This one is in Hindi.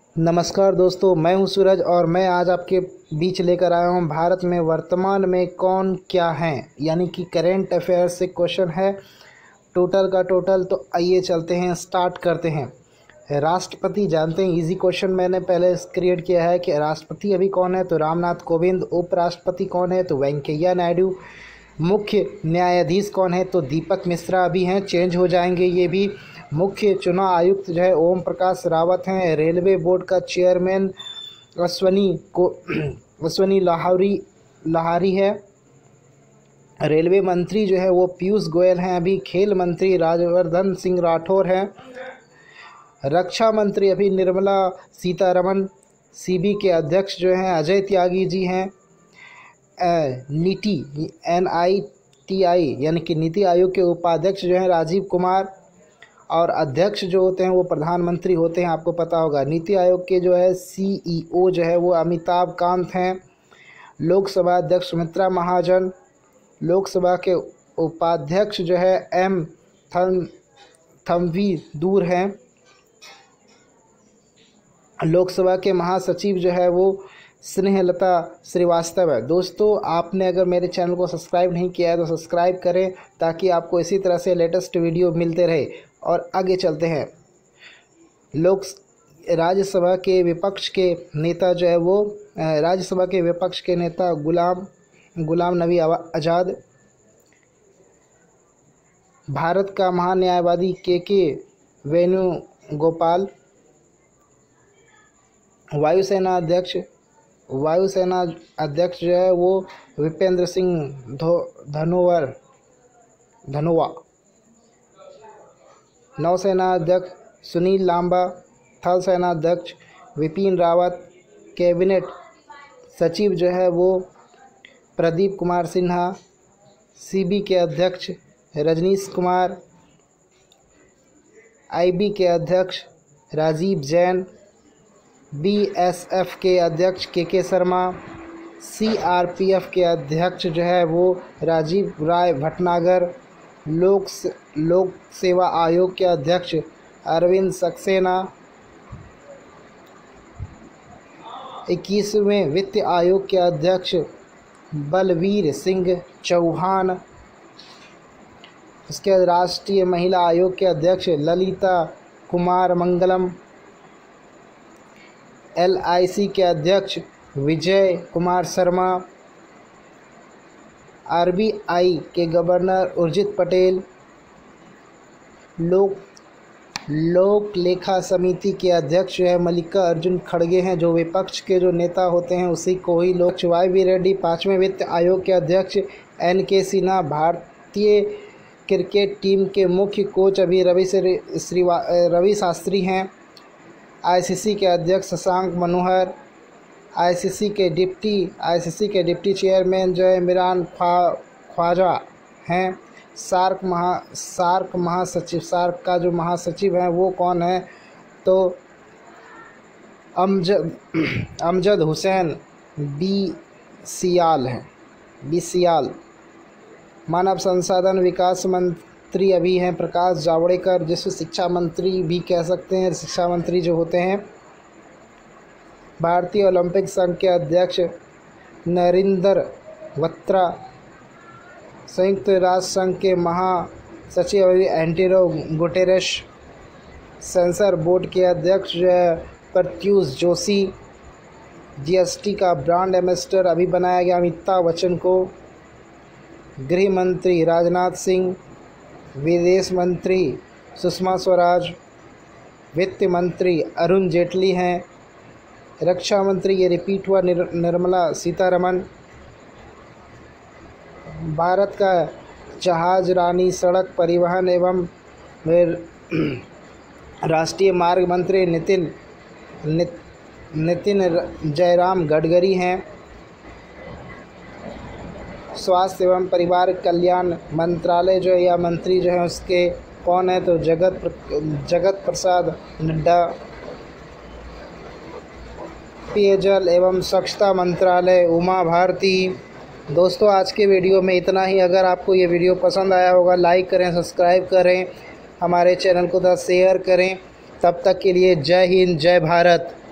नमस्कार दोस्तों, मैं हूं सूरज और मैं आज आपके बीच लेकर आया हूं भारत में वर्तमान में कौन क्या हैं, यानी कि करेंट अफेयर्स से क्वेश्चन है टोटल का टोटल। तो आइए चलते हैं, स्टार्ट करते हैं। राष्ट्रपति जानते हैं, इजी क्वेश्चन मैंने पहले क्रिएट किया है कि राष्ट्रपति अभी कौन है, तो रामनाथ कोविंद। उपराष्ट्रपति कौन है, तो वेंकैया नायडू। मुख्य न्यायाधीश कौन है, तो दीपक मिश्रा अभी हैं, चेंज हो जाएंगे ये भी। मुख्य चुनाव आयुक्त जो है ओम प्रकाश रावत हैं। रेलवे बोर्ड का चेयरमैन अश्वनी लाहारी है। रेलवे मंत्री जो है वो पीयूष गोयल हैं अभी। खेल मंत्री राज्यवर्धन सिंह राठौर हैं। रक्षा मंत्री अभी निर्मला सीतारमण। सीबी के अध्यक्ष जो हैं अजय त्यागी जी हैं। NITI यानी कि नीति आयोग के उपाध्यक्ष जो हैं राजीव कुमार। और अध्यक्ष जो होते हैं वो प्रधानमंत्री होते हैं, आपको पता होगा। नीति आयोग के जो है CEO जो है वो अमिताभ कांत हैं। लोकसभा अध्यक्ष सुमित्रा महाजन। लोकसभा के उपाध्यक्ष जो है M थम्वी दूर हैं। लोकसभा के महासचिव जो है वो स्नेहलता श्रीवास्तव है। दोस्तों, आपने अगर मेरे चैनल को सब्सक्राइब नहीं किया है तो सब्सक्राइब करें ताकि आपको इसी तरह से लेटेस्ट वीडियो मिलते रहे। और आगे चलते हैं। राज्यसभा के विपक्ष के नेता जो है वो राज्यसभा के विपक्ष के नेता गुलाम नबी आज़ाद। भारत का महान्यायवादी के वेणुगोपाल। वायुसेना अध्यक्ष जो है वो विपेंद्र सिंह धनोआ। नौसेना अध्यक्ष सुनील लांबा। थल सेना अध्यक्ष विपिन रावत। कैबिनेट सचिव जो है वो प्रदीप कुमार सिन्हा। CB के अध्यक्ष रजनीश कुमार। IB के अध्यक्ष राजीव जैन। BSF के अध्यक्ष के शर्मा। CRPF के अध्यक्ष जो है वो राजीव राय भटनागर। लोक सेवा आयोग के अध्यक्ष अरविंद सक्सेना। 21वें वित्त आयोग के अध्यक्ष बलवीर सिंह चौहान। इसके बाद राष्ट्रीय महिला आयोग के अध्यक्ष ललिता कुमार मंगलम। LIC के अध्यक्ष विजय कुमार शर्मा। RBI के गवर्नर उर्जित पटेल। लोक लेखा समिति के अध्यक्ष जो है मल्लिका अर्जुन खड़गे हैं। जो विपक्ष के जो नेता होते हैं उसी को ही लोग। YV रेड्डी। 5वें वित्त आयोग के अध्यक्ष NK सिन्हा। भारतीय क्रिकेट टीम के मुख्य कोच अभी रवि शास्त्री हैं। ICC के अध्यक्ष शशांक मनोहर। ICC के डिप्टी चेयरमैन जो है इमरान ख्वाजा हैं। सार्क महासचिव, सार्क का जो महासचिव है वो कौन है, तो अमजद हुसैन बिसियाल हैं। मानव संसाधन विकास मंत्री अभी हैं प्रकाश जावड़ेकर, जिसको शिक्षा मंत्री भी कह सकते हैं, शिक्षा मंत्री जो होते हैं। भारतीय ओलंपिक संघ के अध्यक्ष नरेंद्र बत्रा। संयुक्त राष्ट्र संघ के महासचिव अभी एंटोनियो गुटेरेस। सेंसर बोर्ड के अध्यक्ष जो है प्रत्युष जोशी। GST का ब्रांड एम्बेसडर अभी बनाया गया अमिताभ बच्चन को। गृह मंत्री राजनाथ सिंह। विदेश मंत्री सुषमा स्वराज। वित्त मंत्री अरुण जेटली हैं। रक्षा मंत्री ये रिपीट हुआ निर्मला सीतारमण। भारत का जहाज रानी सड़क परिवहन एवं राष्ट्रीय मार्ग मंत्री नितिन जयराम गडकरी हैं। स्वास्थ्य एवं परिवार कल्याण मंत्रालय जो है या मंत्री जो है उसके कौन है, तो जगत प्रसाद नड्डा। पेयजल एवं स्वच्छता मंत्रालय उमा भारती। दोस्तों, आज के वीडियो में इतना ही। अगर आपको ये वीडियो पसंद आया होगा लाइक करें, सब्सक्राइब करें, हमारे चैनल को शेयर करें। तब तक के लिए जय हिंद, जय भारत।